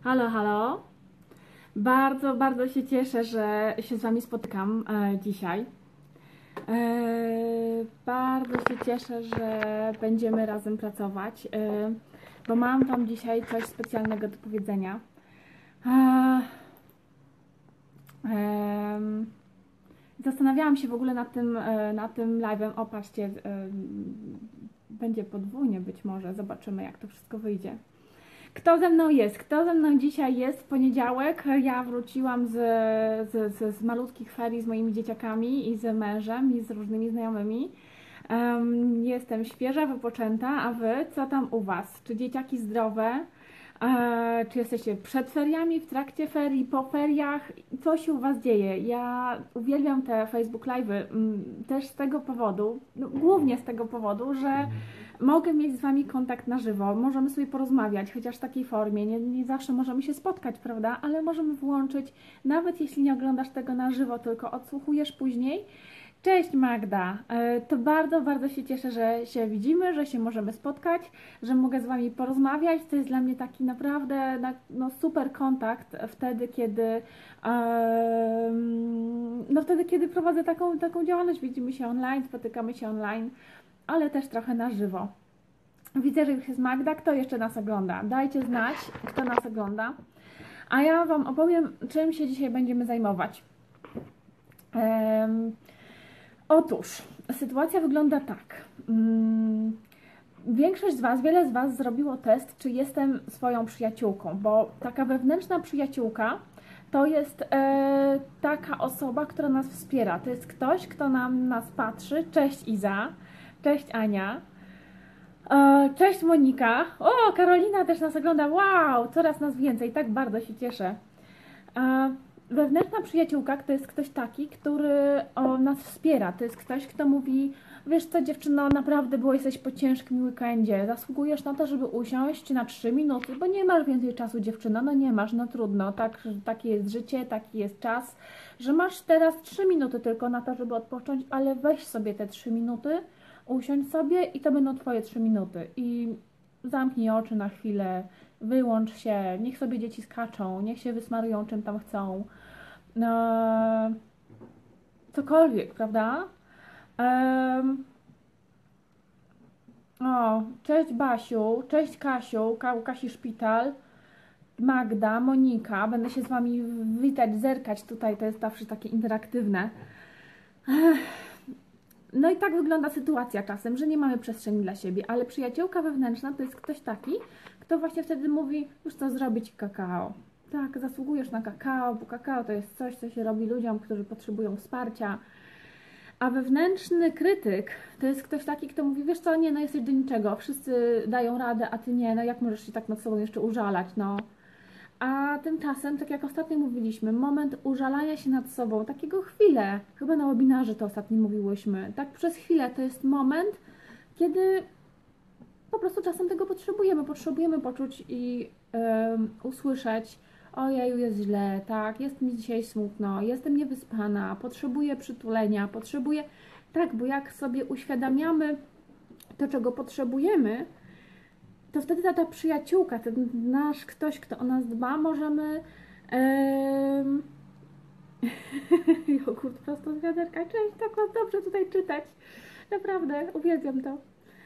Halo, halo. Bardzo, bardzo się cieszę, że się z Wami spotykam dzisiaj. Bardzo się cieszę, że będziemy razem pracować, bo mam Wam dzisiaj coś specjalnego do powiedzenia. Zastanawiałam się w ogóle nad tym live'em. O, patrzcie, będzie podwójnie być może. Zobaczymy, jak to wszystko wyjdzie. Kto ze mną jest? Kto ze mną dzisiaj jest? W poniedziałek ja wróciłam z malutkich ferii z moimi dzieciakami i z mężem i z różnymi znajomymi. Jestem świeża, wypoczęta, a Wy? Co tam u Was? Czy dzieciaki zdrowe? Czy jesteście przed feriami, w trakcie ferii, po feriach? Co się u Was dzieje? Ja uwielbiam te Facebook Live'y też z tego powodu, no, głównie z tego powodu, że mogę mieć z Wami kontakt na żywo, możemy sobie porozmawiać, chociaż w takiej formie, nie zawsze możemy się spotkać, prawda? Ale możemy włączyć, nawet jeśli nie oglądasz tego na żywo, tylko odsłuchujesz później. Cześć Magda, to bardzo, bardzo się cieszę, że się widzimy, że się możemy spotkać, że mogę z Wami porozmawiać. To jest dla mnie taki naprawdę no, super kontakt wtedy, kiedy prowadzę taką działalność. Widzimy się online, spotykamy się online, ale też trochę na żywo. Widzę, że już jest Magda. Kto jeszcze nas ogląda? Dajcie znać, kto nas ogląda. A ja Wam opowiem, czym się dzisiaj będziemy zajmować. Otóż, sytuacja wygląda tak. Większość z Was, wiele z Was zrobiło test, czy jestem swoją przyjaciółką, bo taka wewnętrzna przyjaciółka to jest taka osoba, która nas wspiera. To jest ktoś, kto nas patrzy. Cześć Iza, cześć Ania, cześć Monika. O, Karolina też nas ogląda. Wow, coraz nas więcej, tak bardzo się cieszę. Wewnętrzna przyjaciółka to jest ktoś taki, który nas wspiera. To jest ktoś, kto mówi: wiesz co, dziewczyno, naprawdę jesteś po ciężkim weekendzie, zasługujesz na to, żeby usiąść na 3 minuty, bo nie masz więcej czasu, dziewczyno, no nie masz, no trudno, takie jest życie, taki jest czas, że masz teraz 3 minuty tylko na to, żeby odpocząć, ale weź sobie te 3 minuty, usiądź sobie i to będą Twoje 3 minuty i zamknij oczy na chwilę, wyłącz się, niech sobie dzieci skaczą, niech się wysmarują czym tam chcą. Cokolwiek, prawda? Cześć Basiu, cześć Kasiu, Kasi Szpital, Magda, Monika, będę się z Wami witać, zerkać tutaj, to jest zawsze takie interaktywne. No i tak wygląda sytuacja czasem, że nie mamy przestrzeni dla siebie, ale przyjaciółka wewnętrzna to jest ktoś taki, kto właśnie wtedy mówi: już co zrobić kakao. Tak, zasługujesz na kakao, bo kakao to jest coś, co się robi ludziom, którzy potrzebują wsparcia. A wewnętrzny krytyk to jest ktoś taki, kto mówi: wiesz co, nie, no jesteś do niczego, wszyscy dają radę, a ty nie, no jak możesz się tak nad sobą jeszcze użalać, no. A tymczasem, tak jak ostatnio mówiliśmy, moment użalania się nad sobą, takiego chwilę, chyba na webinarze to ostatnio mówiłyśmy, tak przez chwilę to jest moment, kiedy po prostu czasem tego potrzebujemy poczuć i usłyszeć: ojeju, jest źle, tak, jest mi dzisiaj smutno, jestem niewyspana, potrzebuję przytulenia, tak, bo jak sobie uświadamiamy to, czego potrzebujemy, to wtedy ta przyjaciółka, ten nasz ktoś, kto o nas dba, możemy jogurt prosto z wiaderka, cześć, tak was dobrze tutaj czytać, naprawdę, uwielbiam to.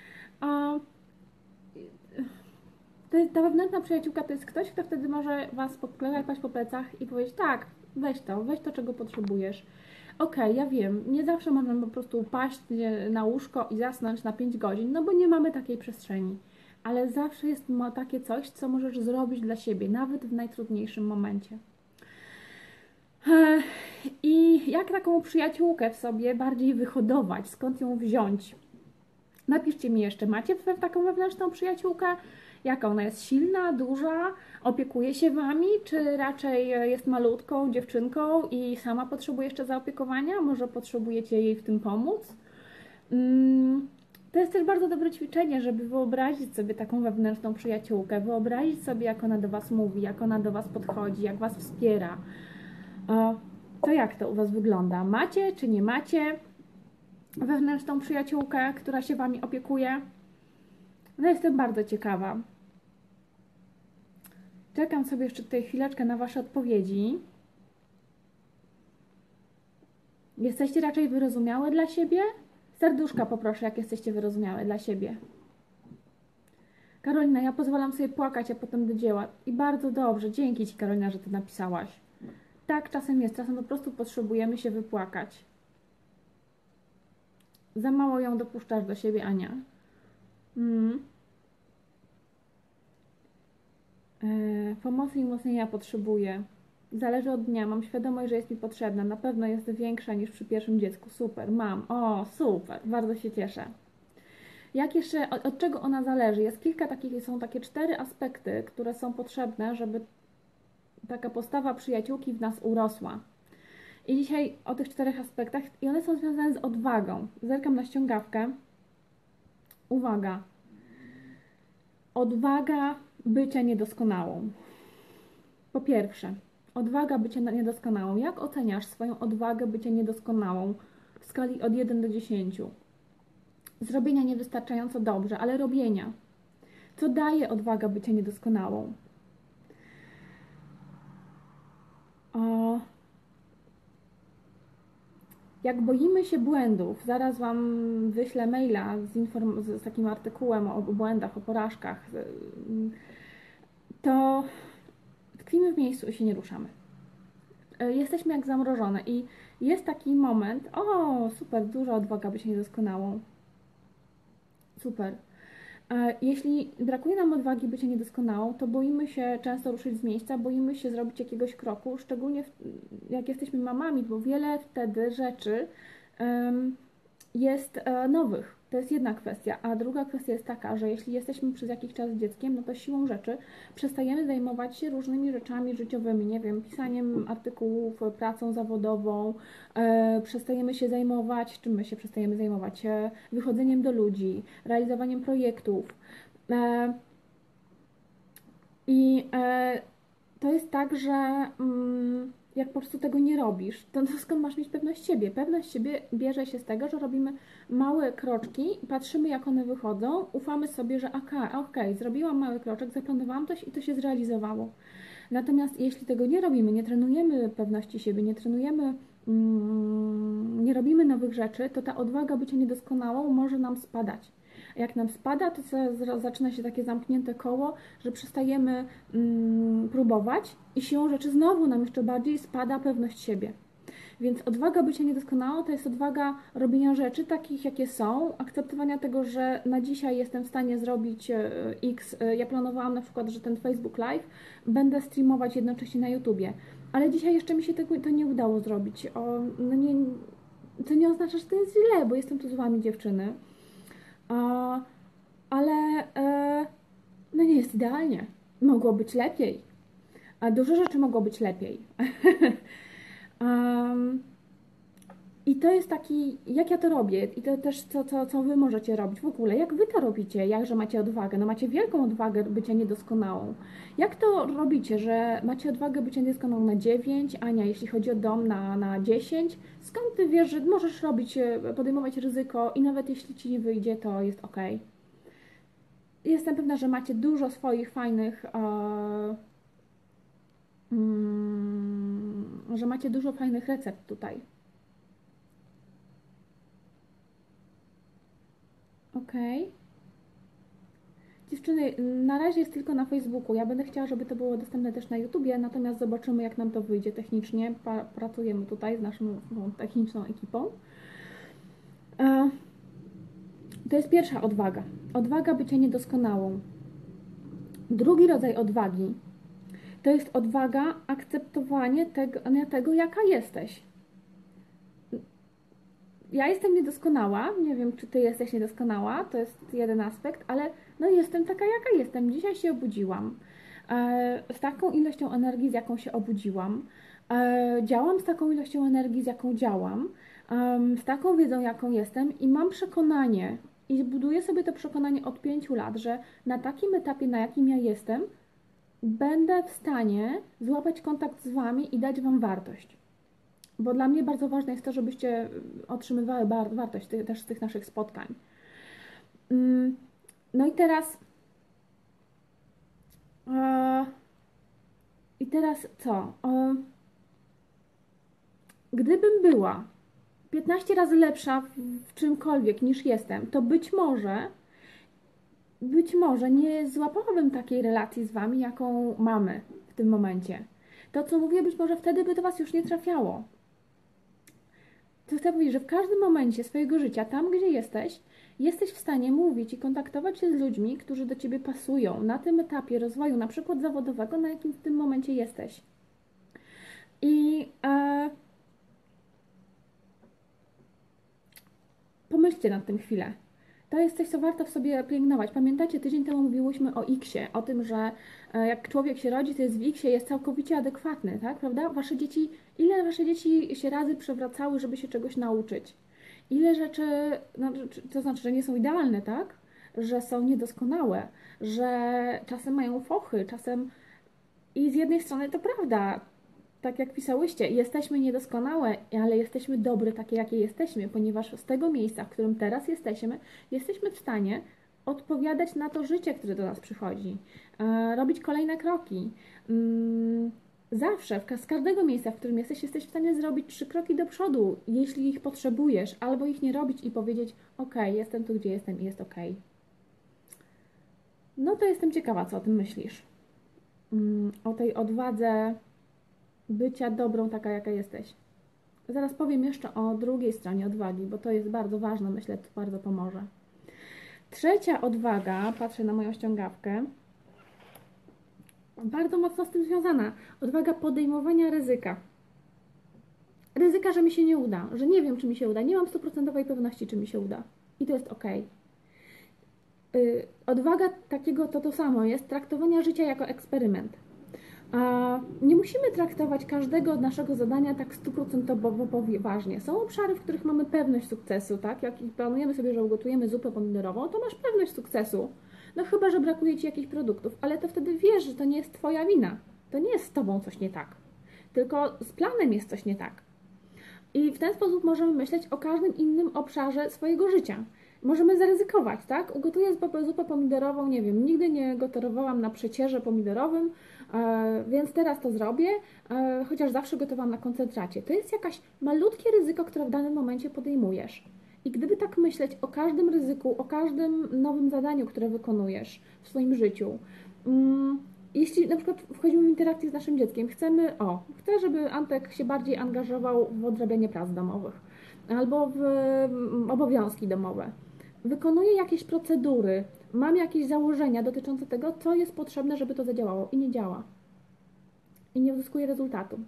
Ta wewnętrzna przyjaciółka to jest ktoś, kto wtedy może Was poklepać po plecach i powiedzieć: tak, weź to, czego potrzebujesz. Okej, ja wiem, nie zawsze możemy po prostu paść na łóżko i zasnąć na 5 godzin, no bo nie mamy takiej przestrzeni. Ale zawsze jest takie coś, co możesz zrobić dla siebie, nawet w najtrudniejszym momencie. I jak taką przyjaciółkę w sobie bardziej wyhodować? Skąd ją wziąć? Napiszcie mi jeszcze, macie taką wewnętrzną przyjaciółkę? Jaka ona jest? Silna, duża? Opiekuje się Wami? Czy raczej jest malutką dziewczynką i sama potrzebuje jeszcze zaopiekowania? Może potrzebujecie jej w tym pomóc? To jest też bardzo dobre ćwiczenie, żeby wyobrazić sobie taką wewnętrzną przyjaciółkę, wyobrazić sobie, jak ona do Was mówi, jak ona do Was podchodzi, jak Was wspiera. To jak to u Was wygląda? Macie czy nie macie wewnętrzną przyjaciółkę, która się Wami opiekuje? No, jestem bardzo ciekawa. Czekam sobie jeszcze tutaj chwileczkę na Wasze odpowiedzi. Jesteście raczej wyrozumiałe dla siebie? Serduszka poproszę, jak jesteście wyrozumiałe dla siebie. Karolina, ja pozwalam sobie płakać, a potem do dzieła. I bardzo dobrze, dzięki Ci, Karolina, że Ty napisałaś. Tak czasem jest, czasem po prostu potrzebujemy się wypłakać. Za mało ją dopuszczasz do siebie, Ania. Pomocy i umocnienia potrzebuję. Zależy od dnia, mam świadomość, że jest mi potrzebna. Na pewno jest większa niż przy pierwszym dziecku. Super, mam. O, super, bardzo się cieszę. Jak jeszcze, od czego ona zależy? Jest kilka takich, są takie 4 aspekty, które są potrzebne, żeby taka postawa przyjaciółki w nas urosła. I dzisiaj o tych 4 aspektach, i one są związane z odwagą. Zerkam na ściągawkę. Uwaga. Odwaga bycia niedoskonałą. Po pierwsze, odwaga bycia niedoskonałą. Jak oceniasz swoją odwagę bycia niedoskonałą w skali od 1 do 10? Zrobienia niewystarczająco dobrze, ale robienia. Co daje odwaga bycia niedoskonałą? Jak boimy się błędów, zaraz Wam wyślę maila z takim artykułem o błędach, o porażkach, to tkwimy w miejscu i się nie ruszamy. Jesteśmy jak zamrożone i jest taki moment, o super, duża odwaga bycia niedoskonałą. Super. Jeśli brakuje nam odwagi bycia niedoskonałą, to boimy się często ruszyć z miejsca, boimy się zrobić jakiegoś kroku, szczególnie jak jesteśmy mamami, bo wiele wtedy rzeczy jest nowych. To jest jedna kwestia, a druga kwestia jest taka, że jeśli jesteśmy przez jakiś czas dzieckiem, no to siłą rzeczy przestajemy zajmować się różnymi rzeczami życiowymi, nie wiem, pisaniem artykułów, pracą zawodową, przestajemy się zajmować, czym my się przestajemy zajmować? Wychodzeniem do ludzi, realizowaniem projektów. To jest tak, że jak po prostu tego nie robisz, to skąd masz mieć pewność siebie? Pewność siebie bierze się z tego, że robimy małe kroczki, patrzymy jak one wychodzą, ufamy sobie, że okej, zrobiłam mały kroczek, zaplanowałam coś i to się zrealizowało. Natomiast jeśli tego nie robimy, nie trenujemy pewności siebie, nie trenujemy, nie robimy nowych rzeczy, to ta odwaga bycia niedoskonałą może nam spadać. Jak nam spada, to zaczyna się takie zamknięte koło, że przestajemy próbować i siłą rzeczy znowu nam jeszcze bardziej spada pewność siebie. Więc odwaga bycia niedoskonałą to jest odwaga robienia rzeczy takich, jakie są, akceptowania tego, że na dzisiaj jestem w stanie zrobić X. Ja planowałam na przykład, że ten Facebook Live będę streamować jednocześnie na YouTubie, ale dzisiaj jeszcze mi się to nie udało zrobić. To nie oznacza, że to jest źle, bo jestem tu z Wami, dziewczyny. Ale no nie jest idealnie. Mogło być lepiej. A dużo rzeczy mogło być lepiej. I to jest taki, jak ja to robię i to też co Wy możecie robić w ogóle, jak Wy to robicie, jakże macie odwagę, no macie wielką odwagę bycia niedoskonałą. Jak to robicie, że macie odwagę bycia niedoskonałą na 9, Ania, jeśli chodzi o dom na 10, skąd Ty wiesz, że możesz robić, podejmować ryzyko i nawet jeśli Ci nie wyjdzie, to jest ok. Jestem pewna, że macie dużo swoich fajnych, że macie dużo fajnych recept tutaj. Ok. Dziewczyny, na razie jest tylko na Facebooku. Ja będę chciała, żeby to było dostępne też na YouTubie, natomiast zobaczymy, jak nam to wyjdzie technicznie. Pracujemy tutaj z naszą techniczną ekipą. To jest pierwsza odwaga. Odwaga bycia niedoskonałą. Drugi rodzaj odwagi to jest odwaga akceptowanie tego, jaka jesteś. Ja jestem niedoskonała, nie wiem, czy Ty jesteś niedoskonała, to jest jeden aspekt, ale no jestem taka, jaka jestem. Dzisiaj się obudziłam z taką ilością energii, z jaką się obudziłam. Działam z taką ilością energii, z jaką działam, z taką wiedzą, jaką jestem i mam przekonanie i buduję sobie to przekonanie od 5 lat, że na takim etapie, na jakim ja jestem, będę w stanie złapać kontakt z Wami i dać Wam wartość. Bo dla mnie bardzo ważne jest to, żebyście otrzymywały wartość też z tych naszych spotkań. No i teraz teraz co? Gdybym była 15 razy lepsza w czymkolwiek niż jestem, to być może nie złapałabym takiej relacji z Wami, jaką mamy w tym momencie. To, co mówię, być może wtedy by do Was już nie trafiało. To chcę powiedzieć, że w każdym momencie swojego życia, tam gdzie jesteś w stanie mówić i kontaktować się z ludźmi, którzy do Ciebie pasują na tym etapie rozwoju, na przykład zawodowego, na jakim w tym momencie jesteś. I pomyślcie nad tym chwilę. To jest coś, co warto w sobie pielęgnować. Pamiętacie, tydzień temu mówiłyśmy o X-ie, o tym, że jak człowiek się rodzi, to jest w X-ie, jest całkowicie adekwatny, tak? Prawda? Ile Wasze dzieci się razy przewracały, żeby się czegoś nauczyć? Ile rzeczy, no, to znaczy, że nie są idealne, tak? Że są niedoskonałe, że czasem mają fochy, czasem... I z jednej strony to prawda, tak jak pisałyście, jesteśmy niedoskonałe, ale jesteśmy dobre takie, jakie jesteśmy, ponieważ z tego miejsca, w którym teraz jesteśmy w stanie odpowiadać na to życie, które do nas przychodzi, robić kolejne kroki. Zawsze, z każdego miejsca, w którym jesteś w stanie zrobić 3 kroki do przodu, jeśli ich potrzebujesz, albo ich nie robić i powiedzieć: ok, jestem tu, gdzie jestem i jest ok. No to jestem ciekawa, co o tym myślisz. O tej odwadze bycia dobrą, taka jaka jesteś. Zaraz powiem jeszcze o drugiej stronie odwagi, bo to jest bardzo ważne, myślę, to bardzo pomoże. Trzecia odwaga, patrzę na moją ściągawkę, bardzo mocno z tym związana. Odwaga podejmowania ryzyka. Ryzyka, że mi się nie uda, że nie wiem, czy mi się uda, nie mam 100% pewności, czy mi się uda. I to jest ok. Odwaga takiego to samo jest traktowania życia jako eksperyment. Nie musimy traktować każdego naszego zadania tak 100% poważnie. Są obszary, w których mamy pewność sukcesu, tak? Jak planujemy sobie, że ugotujemy zupę pomidorową, to masz pewność sukcesu. No chyba, że brakuje Ci jakichś produktów, ale to wtedy wiesz, że to nie jest Twoja wina. To nie jest z Tobą coś nie tak, tylko z planem jest coś nie tak. I w ten sposób możemy myśleć o każdym innym obszarze swojego życia. Możemy zaryzykować, tak? Ugotuję zupę pomidorową, nie wiem, nigdy nie gotowałam na przecierze pomidorowym, więc teraz to zrobię, chociaż zawsze gotowałam na koncentracie. To jest jakaś malutkie ryzyko, które w danym momencie podejmujesz. I gdyby tak myśleć o każdym ryzyku, o każdym nowym zadaniu, które wykonujesz w swoim życiu, jeśli na przykład wchodzimy w interakcję z naszym dzieckiem, chcę, żeby Antek się bardziej angażował w odrabianie prac domowych albo w obowiązki domowe. Wykonuję jakieś procedury, mam jakieś założenia dotyczące tego, co jest potrzebne, żeby to zadziałało i nie działa. I nie uzyskuję rezultatu.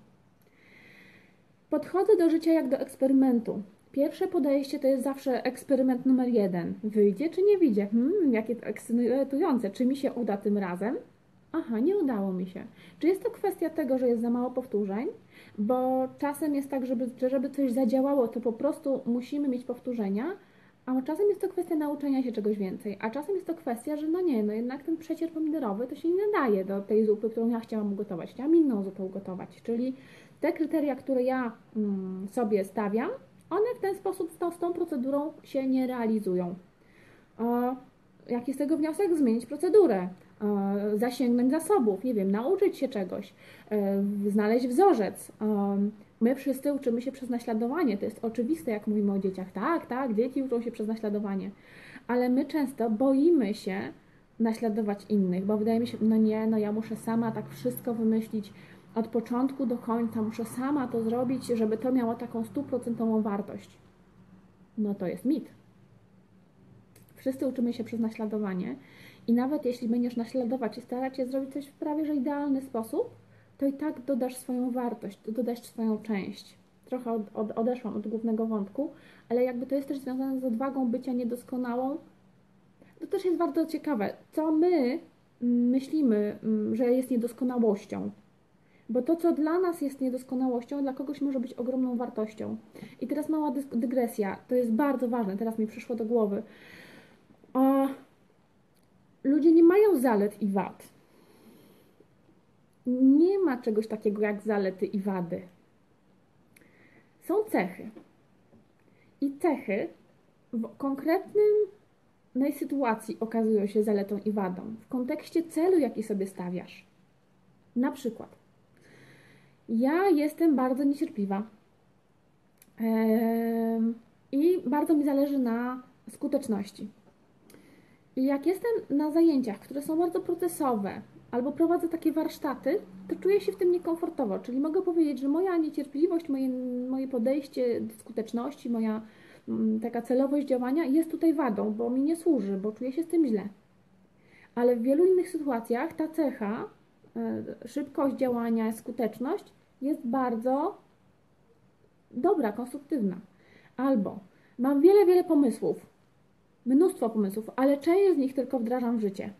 Podchodzę do życia jak do eksperymentu. Pierwsze podejście to jest zawsze eksperyment numer 1. Wyjdzie czy nie wyjdzie? Jakie to ekscytujące. Czy mi się uda tym razem? Aha, nie udało mi się. Czy jest to kwestia tego, że jest za mało powtórzeń? Bo czasem jest tak, żeby coś zadziałało, to po prostu musimy mieć powtórzenia, a czasem jest to kwestia nauczenia się czegoś więcej, a czasem jest to kwestia, że jednak ten przecier pomidorowy to się nie nadaje do tej zupy, którą ja chciałam ugotować. Chciałam inną zupę ugotować, czyli te kryteria, które ja sobie stawiam, one w ten sposób z tą procedurą się nie realizują. Jaki z tego wniosek? Zmienić procedurę, zasięgnąć zasobów, nie wiem, nauczyć się czegoś, znaleźć wzorzec. My wszyscy uczymy się przez naśladowanie, to jest oczywiste, jak mówimy o dzieciach. Tak, dzieci uczą się przez naśladowanie, ale my często boimy się naśladować innych, bo wydaje mi się, ja muszę sama tak wszystko wymyślić od początku do końca, muszę sama to zrobić, żeby to miało taką 100% wartość. No to jest mit. Wszyscy uczymy się przez naśladowanie i nawet jeśli będziesz naśladować i starać się zrobić coś w prawie że idealny sposób, to i tak dodasz swoją wartość, dodasz swoją część. Trochę odeszłam od głównego wątku, ale jakby to jest też związane z odwagą bycia niedoskonałą. To też jest bardzo ciekawe, co my myślimy, że jest niedoskonałością. Bo to, co dla nas jest niedoskonałością, dla kogoś może być ogromną wartością. I teraz mała dygresja, to jest bardzo ważne, teraz mi przyszło do głowy. Ludzie nie mają zalet i wad. Nie ma czegoś takiego jak zalety i wady. Są cechy. I cechy w konkretnej sytuacji okazują się zaletą i wadą. W kontekście celu, jaki sobie stawiasz. Na przykład, Ja jestem bardzo niecierpliwa. I bardzo mi zależy na skuteczności. I jak jestem na zajęciach, które są bardzo procesowe, albo prowadzę takie warsztaty, to czuję się w tym niekomfortowo. Czyli mogę powiedzieć, że moja niecierpliwość, moje podejście do skuteczności, moja taka celowość działania jest tutaj wadą, bo mi nie służy, bo czuję się z tym źle. Ale w wielu innych sytuacjach ta cecha, szybkość działania, skuteczność jest bardzo dobra, konstruktywna. Albo mam wiele pomysłów, mnóstwo pomysłów, ale część z nich tylko wdrażam w życie.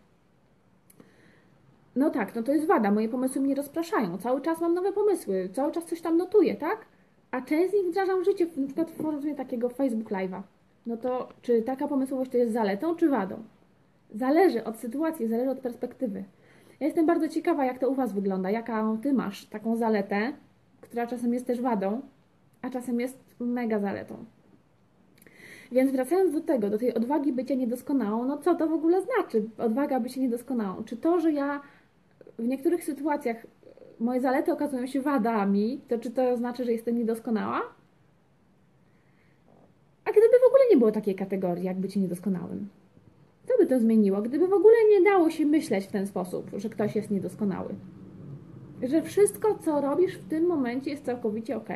No tak, no to jest wada, moje pomysły mnie rozpraszają, cały czas mam nowe pomysły, cały czas coś tam notuję, tak? A część z nich wdrażam w życie, na przykład w formie takiego Facebook Live'a. No to czy taka pomysłowość to jest zaletą, czy wadą? Zależy od sytuacji, zależy od perspektywy. Ja jestem bardzo ciekawa, jak to u Was wygląda, jaką Ty masz taką zaletę, która czasem jest też wadą, a czasem jest mega zaletą. Więc wracając do tego, do tej odwagi bycia niedoskonałą, no co to w ogóle znaczy odwaga bycia niedoskonałą? Czy to, że ja w niektórych sytuacjach moje zalety okazują się wadami, to czy to znaczy, że jestem niedoskonała? A gdyby w ogóle nie było takiej kategorii, jak bycie niedoskonałym? Co by to zmieniło, gdyby w ogóle nie dało się myśleć w ten sposób, że ktoś jest niedoskonały? Że wszystko, co robisz w tym momencie, jest całkowicie ok.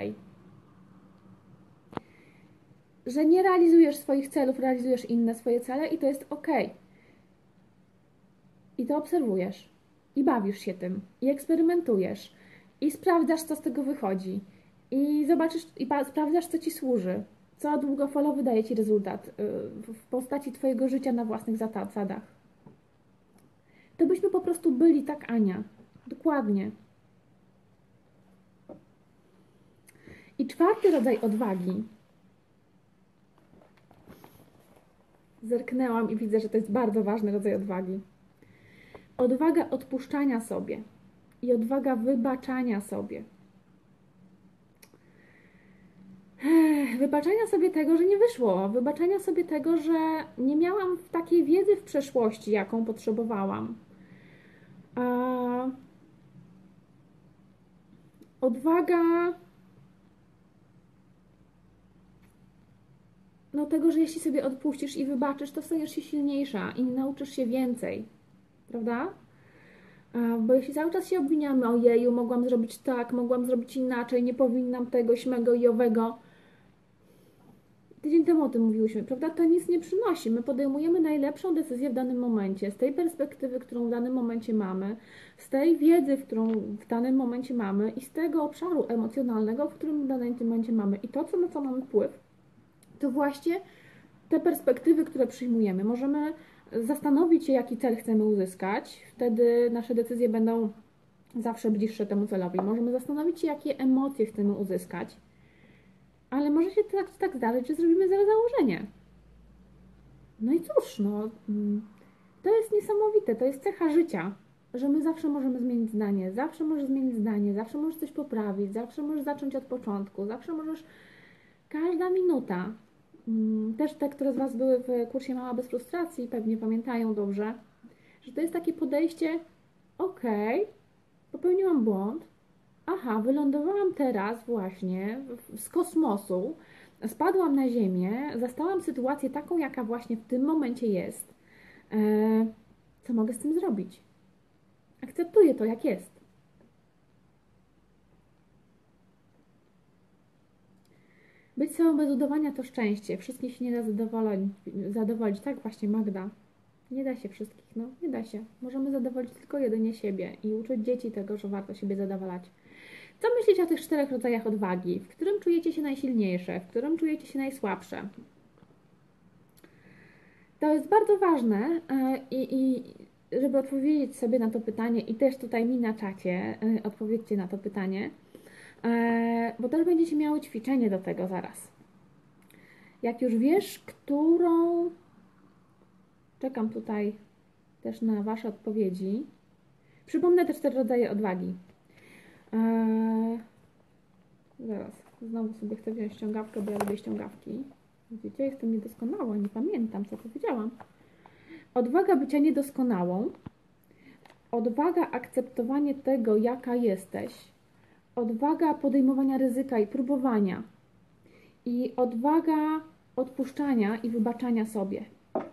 Że nie realizujesz swoich celów, realizujesz inne swoje cele i to jest ok. I to obserwujesz. I bawisz się tym. I eksperymentujesz. I sprawdzasz, co z tego wychodzi. I zobaczysz, i sprawdzasz, co Ci służy. Co długofalowy daje Ci rezultat w postaci Twojego życia na własnych zasadach. To byśmy po prostu byli tak, Ania. Dokładnie. I czwarty rodzaj odwagi. Zerknęłam i widzę, że to jest bardzo ważny rodzaj odwagi. Odwaga odpuszczania sobie i odwaga wybaczania sobie. Wybaczania sobie tego, że nie wyszło. Wybaczania sobie tego, że nie miałam takiej wiedzy w przeszłości, jaką potrzebowałam. Odwaga tego, że jeśli sobie odpuścisz i wybaczysz, to staniesz się silniejsza i nauczysz się więcej. Prawda? Bo jeśli cały czas się obwiniamy, ojeju, mogłam zrobić tak, mogłam zrobić inaczej, nie powinnam tego, śmego i owego. Tydzień temu o tym mówiłyśmy, prawda? To nic nie przynosi. My podejmujemy najlepszą decyzję w danym momencie, z tej perspektywy, którą w danym momencie mamy, z tej wiedzy, którą w danym momencie mamy i z tego obszaru emocjonalnego, w którym w danym momencie mamy. I to, na co mamy wpływ, to właśnie te perspektywy, które przyjmujemy. Możemy zastanowić się, jaki cel chcemy uzyskać. Wtedy nasze decyzje będą zawsze bliższe temu celowi. Możemy zastanowić się, jakie emocje chcemy uzyskać. Ale może się tak zdarzyć, że zrobimy złe założenie. No i cóż, to jest niesamowite, to jest cecha życia, że my zawsze możemy zmienić zdanie, zawsze możesz coś poprawić, zawsze możesz zacząć od początku, zawsze możesz, każda minuta. Też te, które z Was były w kursie Mama bez frustracji, pewnie pamiętają dobrze, że to jest takie podejście, okej, popełniłam błąd, aha, wylądowałam teraz właśnie z kosmosu, spadłam na ziemię, zastałam sytuację taką, jaka właśnie w tym momencie jest. Co mogę z tym zrobić? Akceptuję to, jak jest. Być sobą bez udawania to szczęście. Wszystkich się nie da zadowolić. Tak właśnie, Magda. Nie da się wszystkich, nie da się. Możemy zadowolić tylko jedynie siebie i uczyć dzieci tego, że warto siebie zadowalać. Co myślicie o tych 4 rodzajach odwagi? W którym czujecie się najsilniejsze? W którym czujecie się najsłabsze? To jest bardzo ważne i żeby odpowiedzieć sobie na to pytanie i też tutaj mi na czacie odpowiedzcie na to pytanie, bo też będziecie miały ćwiczenie do tego zaraz. Jak już wiesz, którą... Czekam tutaj też na Wasze odpowiedzi. Przypomnę te 4 rodzaje odwagi. Zaraz, znowu sobie chcę wziąć ściągawkę, bo ja lubię ściągawki. Widzicie, jestem niedoskonała, nie pamiętam, co powiedziałam. Odwaga bycia niedoskonałą. Odwaga akceptowanie tego, jaka jesteś. odwaga podejmowania ryzyka i próbowania. I odwaga odpuszczania i wybaczania sobie.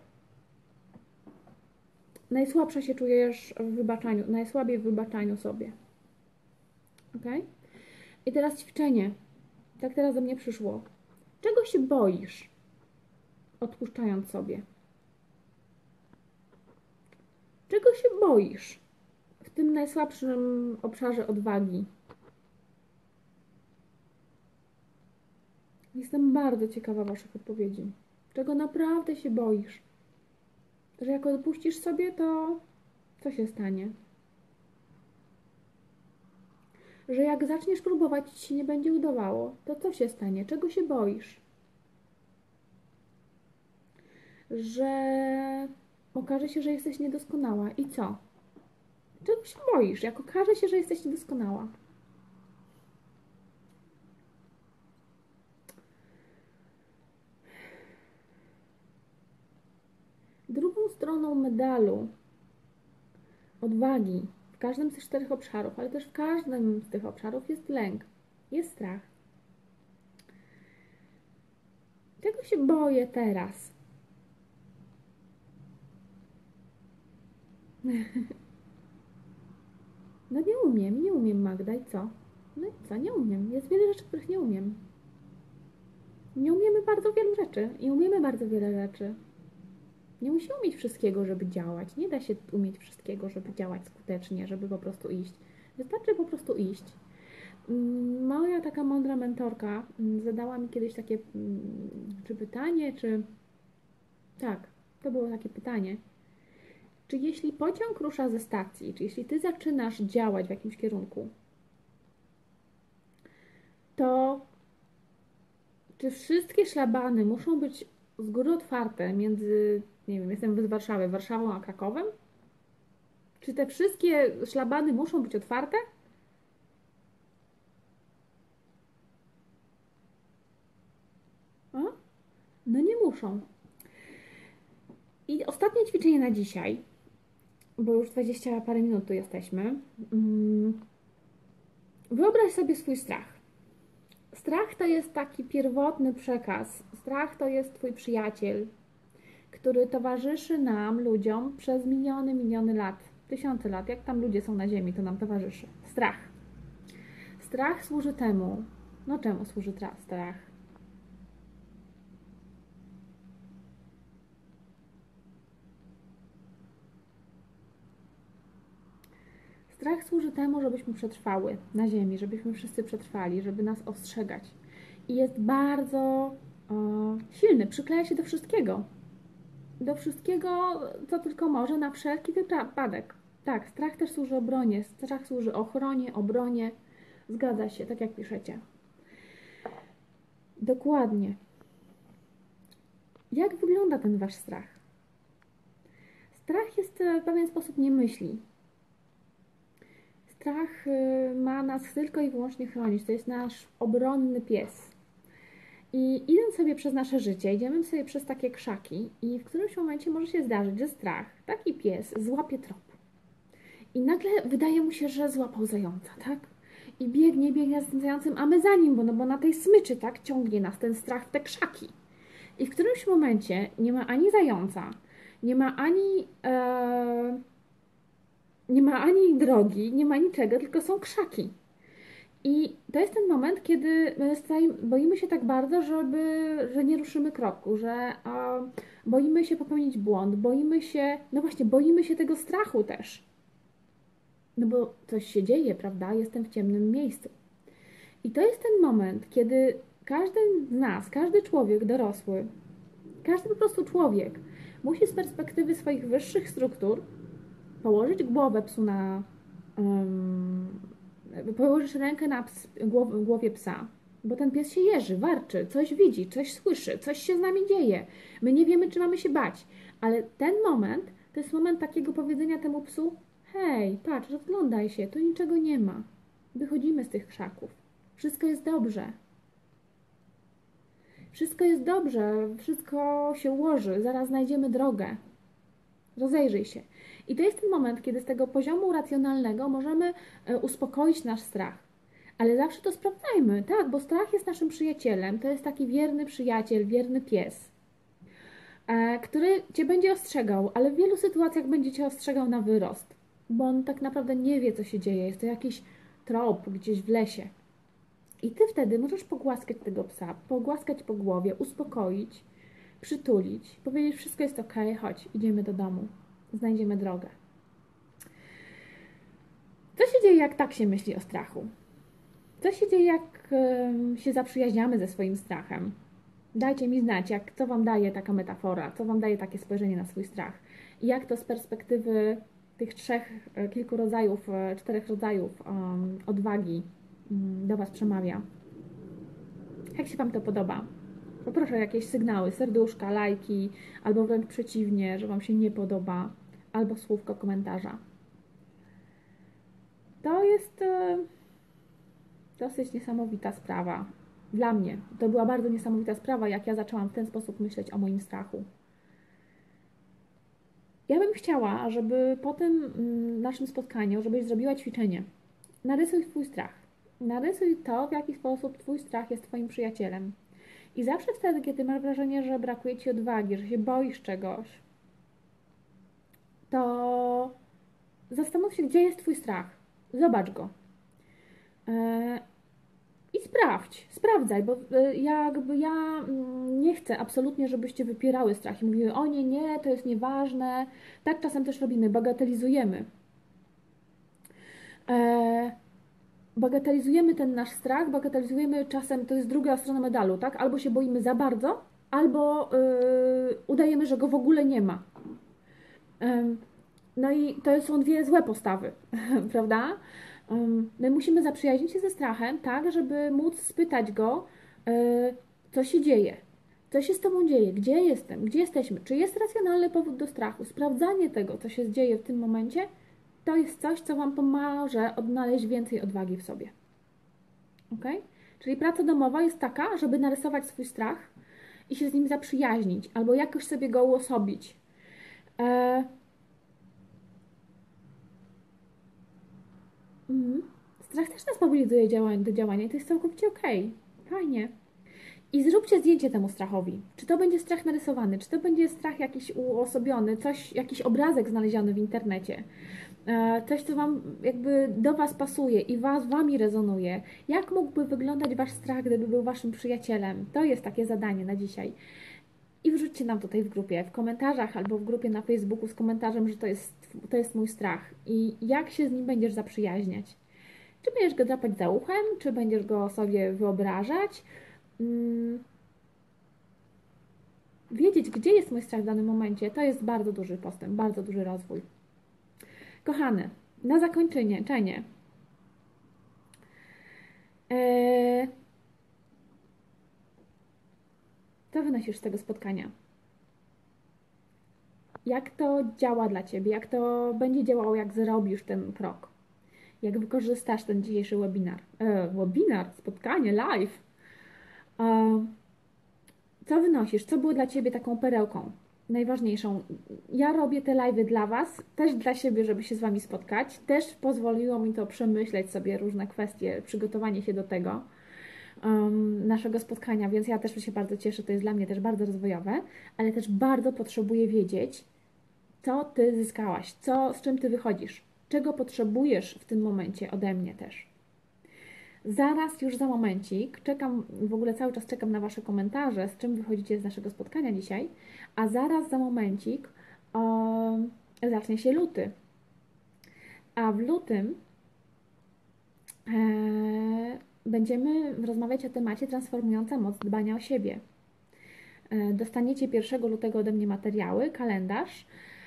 Najsłabsza się czujesz w wybaczaniu, najsłabiej w wybaczaniu sobie. Ok? I teraz ćwiczenie. Tak teraz do mnie przyszło. Czego się boisz, odpuszczając sobie? Czego się boisz w tym najsłabszym obszarze odwagi? Jestem bardzo ciekawa Waszych odpowiedzi. Czego naprawdę się boisz? Że jak odpuścisz sobie, to co się stanie? Że jak zaczniesz próbować, ci się nie będzie udawało, to co się stanie? Czego się boisz? Że okaże się, że jesteś niedoskonała. I co? Czego się boisz, jak okaże się, że jesteś niedoskonała? Drugą stroną medalu odwagi w każdym z tych 4 obszarów, ale też w każdym z tych obszarów jest lęk, jest strach. Czego się boję teraz? No nie umiem Magda i co? No i co, nie umiem. Jest wiele rzeczy, których nie umiem. Nie umiemy bardzo wielu rzeczy i umiemy bardzo wiele rzeczy. Nie musimy umieć wszystkiego, żeby działać. Nie da się umieć wszystkiego, żeby działać skutecznie, żeby po prostu iść. Wystarczy po prostu iść. Moja taka mądra mentorka zadała mi kiedyś takie czy pytanie, czy... Tak, to było takie pytanie. Czy jeśli pociąg rusza ze stacji, czy jeśli Ty zaczynasz działać w jakimś kierunku, to czy wszystkie szlabany muszą być z góry otwarte między, nie wiem, jestem z Warszawy, Warszawą a Krakowem? Czy te wszystkie szlabany muszą być otwarte? A? No nie muszą. I ostatnie ćwiczenie na dzisiaj, bo już 20 parę minut tu jesteśmy. Wyobraź sobie swój strach. Strach to jest taki pierwotny przekaz. Strach to jest Twój przyjaciel, który towarzyszy nam, ludziom, przez miliony lat, tysiące lat. Jak tam ludzie są na ziemi, to nam towarzyszy. Strach. Strach służy temu. No czemu służy strach? Strach służy temu, żebyśmy przetrwały na ziemi, żebyśmy wszyscy przetrwali, żeby nas ostrzegać. I jest bardzo silny, przykleja się do wszystkiego. Do wszystkiego, co tylko może, na wszelki wypadek. Tak, strach też służy obronie. Strach służy ochronie, obronie. Zgadza się, tak jak piszecie. Dokładnie. Jak wygląda ten Wasz strach? Strach jest w pewien sposób nie myśli. Strach ma nas tylko i wyłącznie chronić. To jest nasz obronny pies. I idąc sobie przez nasze życie, idziemy sobie przez takie krzaki i w którymś momencie może się zdarzyć, że strach, taki pies, złapie trop. I nagle wydaje mu się, że złapał zająca, tak? I biegnie z tym zającem, a my za nim, bo na tej smyczy, tak? Ciągnie nas ten strach w te krzaki. I w którymś momencie nie ma ani zająca, nie ma ani drogi, nie ma niczego, tylko są krzaki. I to jest ten moment, kiedy boimy się tak bardzo, że nie ruszymy kroku, że boimy się popełnić błąd, boimy się tego strachu też. No bo coś się dzieje, prawda? Jestem w ciemnym miejscu. I to jest ten moment, kiedy każdy z nas, każdy człowiek dorosły, każdy po prostu człowiek musi z perspektywy swoich wyższych struktur położyć głowę psu położysz rękę na głowie psa, bo ten pies się jeży, warczy, coś widzi, coś słyszy, coś się z nami dzieje. My nie wiemy, czy mamy się bać, ale ten moment to jest moment takiego powiedzenia temu psu: hej, patrz, rozglądaj się, tu niczego nie ma. Wychodzimy z tych krzaków. Wszystko jest dobrze. Wszystko jest dobrze, wszystko się ułoży, zaraz znajdziemy drogę. Rozejrzyj się. I to jest ten moment, kiedy z tego poziomu racjonalnego możemy uspokoić nasz strach. ale zawsze to sprawdzajmy, tak, bo strach jest naszym przyjacielem, to jest taki wierny przyjaciel, wierny pies, który Cię będzie ostrzegał, ale w wielu sytuacjach będzie Cię ostrzegał na wyrost, bo on tak naprawdę nie wie, co się dzieje, jest to jakiś trop gdzieś w lesie. I Ty wtedy możesz pogłaskać tego psa, pogłaskać po głowie, uspokoić, przytulić, powiedzieć, wszystko jest ok, chodź, idziemy do domu, znajdziemy drogę. Co się dzieje, jak tak się myśli o strachu? Co się dzieje, jak się zaprzyjaźniamy ze swoim strachem? Dajcie mi znać, co Wam daje taka metafora, co Wam daje takie spojrzenie na swój strach. I jak to z perspektywy tych kilku rodzajów, 4 rodzajów odwagi do Was przemawia. Jak się Wam to podoba? Poproszę o jakieś sygnały, serduszka, lajki, albo wręcz przeciwnie, że Wam się nie podoba, albo słówko komentarza. To jest dosyć niesamowita sprawa. Dla mnie to była bardzo niesamowita sprawa, jak ja zaczęłam w ten sposób myśleć o moim strachu. Ja bym chciała, żeby po tym naszym spotkaniu, żebyś zrobiła ćwiczenie. Narysuj swój strach. Narysuj to, w jaki sposób Twój strach jest Twoim przyjacielem. I zawsze wtedy, kiedy masz wrażenie, że brakuje Ci odwagi, że się boisz czegoś, to zastanów się, gdzie jest Twój strach. Zobacz go. I sprawdzaj, bo ja nie chcę absolutnie, żebyście wypierały strach i mówiły, o nie, nie, to jest nieważne. Tak czasem też robimy, bagatelizujemy. Bagatelizujemy ten nasz strach, bagatelizujemy czasem, to jest druga strona medalu, tak? Albo się boimy za bardzo, albo udajemy, że go w ogóle nie ma. No i to są dwie złe postawy, prawda? My musimy zaprzyjaźnić się ze strachem, tak, żeby móc spytać go, co się dzieje, co się z Tobą dzieje, gdzie jestem, gdzie jesteśmy, czy jest racjonalny powód do strachu. Sprawdzanie tego, co się dzieje w tym momencie, to jest coś, co Wam pomoże odnaleźć więcej odwagi w sobie. Ok? Czyli praca domowa jest taka, żeby narysować swój strach i się z nim zaprzyjaźnić, albo jakoś sobie go uosobić. Strach też nas mobilizuje do działania i to jest całkowicie okej. Fajnie. I zróbcie zdjęcie temu strachowi. Czy to będzie strach narysowany, czy to będzie strach jakiś uosobiony, jakiś obrazek znaleziony w internecie. Coś, co Wam jakby do Was pasuje i Wami rezonuje. Jak mógłby wyglądać Wasz strach, gdyby był Waszym przyjacielem? To jest takie zadanie na dzisiaj. I wrzućcie nam tutaj w grupie, w komentarzach albo w grupie na Facebooku z komentarzem, że to jest mój strach i jak się z nim będziesz zaprzyjaźniać. Czy będziesz go drapać za uchem, czy będziesz go sobie wyobrażać. Wiedzieć, gdzie jest mój strach w danym momencie, to jest bardzo duży postęp, bardzo duży rozwój. Kochane, na zakończenie, co wynosisz z tego spotkania? Jak to działa dla Ciebie? Jak to będzie działało, jak zrobisz ten krok? Jak wykorzystasz ten dzisiejszy webinar, spotkanie, live? Co wynosisz? Co było dla Ciebie taką perełką najważniejszą? Ja robię te live'y dla Was, też dla siebie, żeby się z Wami spotkać. Też pozwoliło mi to przemyśleć sobie różne kwestie, przygotowanie się do tego naszego spotkania, więc ja też się bardzo cieszę, to jest dla mnie też bardzo rozwojowe, ale też bardzo potrzebuję wiedzieć, co Ty zyskałaś, z czym Ty wychodzisz, czego potrzebujesz w tym momencie ode mnie też. Zaraz, już za momencik, w ogóle cały czas czekam na Wasze komentarze, z czym wychodzicie z naszego spotkania dzisiaj, a zaraz za momencik zacznie się luty. A w lutym będziemy rozmawiać o temacie transformująca moc dbania o siebie. Dostaniecie 1 lutego ode mnie materiały, kalendarz.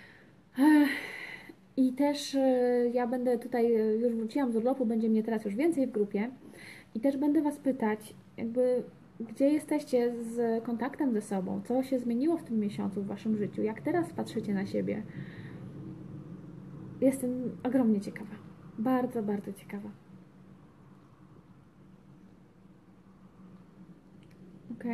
I też ja będę tutaj, już wróciłam z urlopu, będzie mnie teraz już więcej w grupie i też będę Was pytać, gdzie jesteście z kontaktem ze sobą, co się zmieniło w tym miesiącu w Waszym życiu, jak teraz patrzycie na siebie. Jestem ogromnie ciekawa, bardzo, bardzo ciekawa. Ok?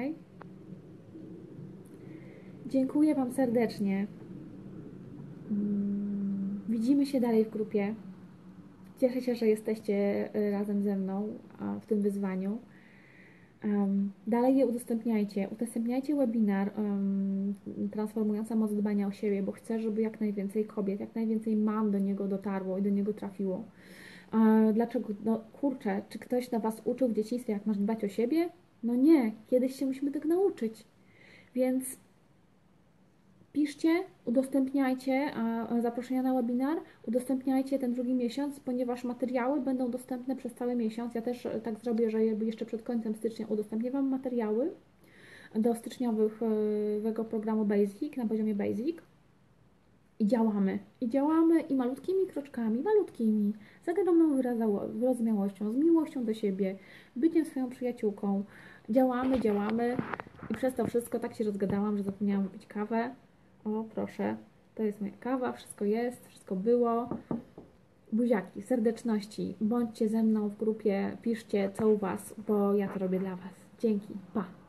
Dziękuję Wam serdecznie. Widzimy się dalej w grupie. Cieszę się, że jesteście razem ze mną w tym wyzwaniu. Dalej je udostępniajcie. Udostępniajcie webinar Transformująca moc dbania o siebie, bo chcę, żeby jak najwięcej kobiet, jak najwięcej mam do niego dotarło i do niego trafiło. Dlaczego? No kurczę, czy ktoś na Was uczył w dzieciństwie, jak masz dbać o siebie? No nie, kiedyś się musimy tego nauczyć. Więc piszcie, udostępniajcie zaproszenia na webinar, udostępniajcie ten drugi miesiąc, ponieważ materiały będą dostępne przez cały miesiąc. Ja też tak zrobię, że jeszcze przed końcem stycznia udostępnię Wam materiały do styczniowego programu Basic, na poziomie Basic. I działamy. I działamy i malutkimi kroczkami, malutkimi, z ogromną wyrozumiałością, z miłością do siebie, byciem swoją przyjaciółką. Działamy, działamy i przez to wszystko tak się rozgadałam, że zapomniałam wypić kawę. O, proszę, to jest moja kawa, wszystko jest, wszystko było. Buziaki, serdeczności, bądźcie ze mną w grupie, piszcie co u Was, bo ja to robię dla Was. Dzięki, pa!